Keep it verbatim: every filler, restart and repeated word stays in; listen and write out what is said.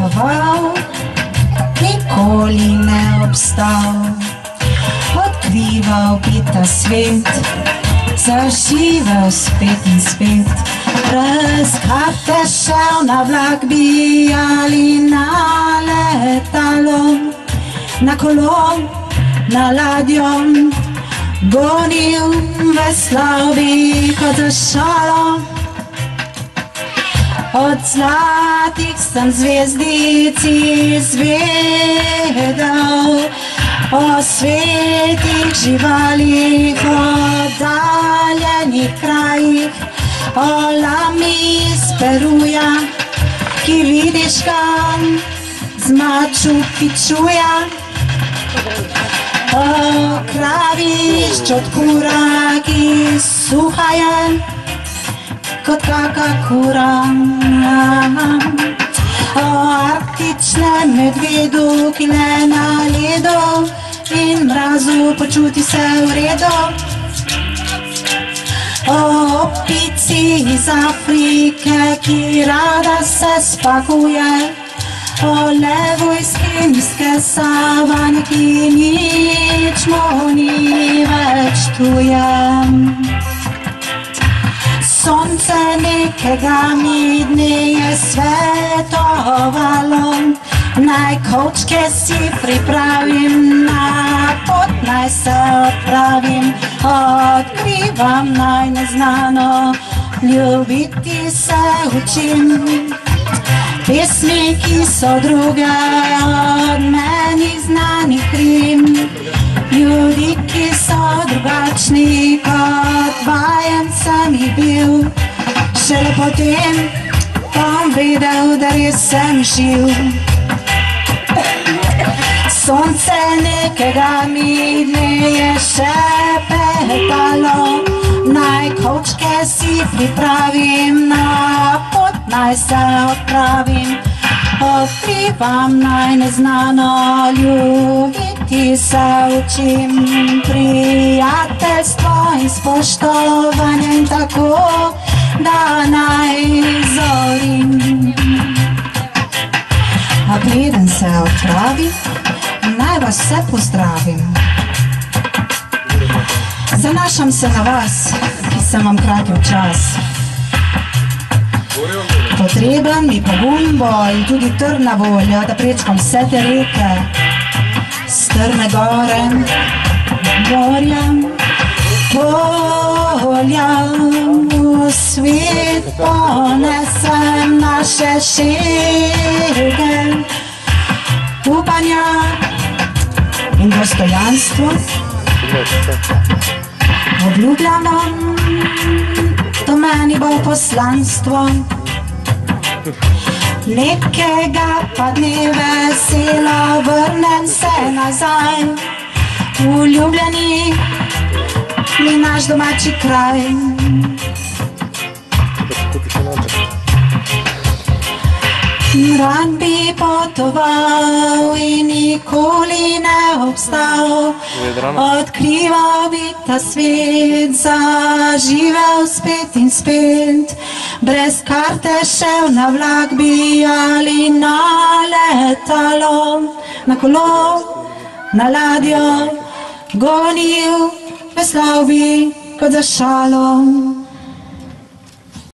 potoval, nikoli ne obstal. Odkrival bi ta svet, zaživel spet in spet. Brez karte šel na vlak bi ali na letalo, na kolo, na ladjo, gonil veslal bi kot za šalo. Od zlatih sem zvezdic izvedel, o svetih živalih, o daljenih krajih, o lami iz Peruja, ki vidiš ga z Machu Picchuja. O kravi ščotkura, ki suha je kot kaka kura. O arktičnem medvedu, ki le na ledu in mrazu počuti se v redu. O opici iz Afrike, ki rada se spakuje. O levu iz kemijske savane, ki nič mu ni več tuje. Sonce nekega mi dne je svetovalo, naj kovčke si pripravim, na pot naj se odpravim. Odkrivam naj neznano, ljubiti se učim. Pesmi, ki so druge od meni znanih rim, ljudi, ki so drugačni kot vajen sem jih bil. Šele potem bom videl, da res sem živ. Sonce nekega mi dne je šepetalo, naj kovčke si pripravim, na pot naj se odpravim. Odkrivam naj neznano, ljubiti se učim. Prijateljstvo in spoštovanje in tako, da naj zorim. A preden se odpravim, naj vas vse pozdravim. Zanašam se na vas, ki sem vam kratil čas. Potreben mi pogum bo in tudi trdna volja, da prečkam vse te reke, strme gore, gorja, polja. V svet ponesem naše šege, upanja in dostojanstvo. Obljubljam vam, to meni bo poslanstvo. Nekega pa dne veselo vrnem se nazaj, v Ljubljani mi naš domači kraj. Rad bi potoval in nikoli ne obstal, odkrival bi ta svet, zaživel spet in spet. Brez karte šel na vlak bi ali na letalo, na kolo, na ladjo, gonil veslal bi kot za šalo.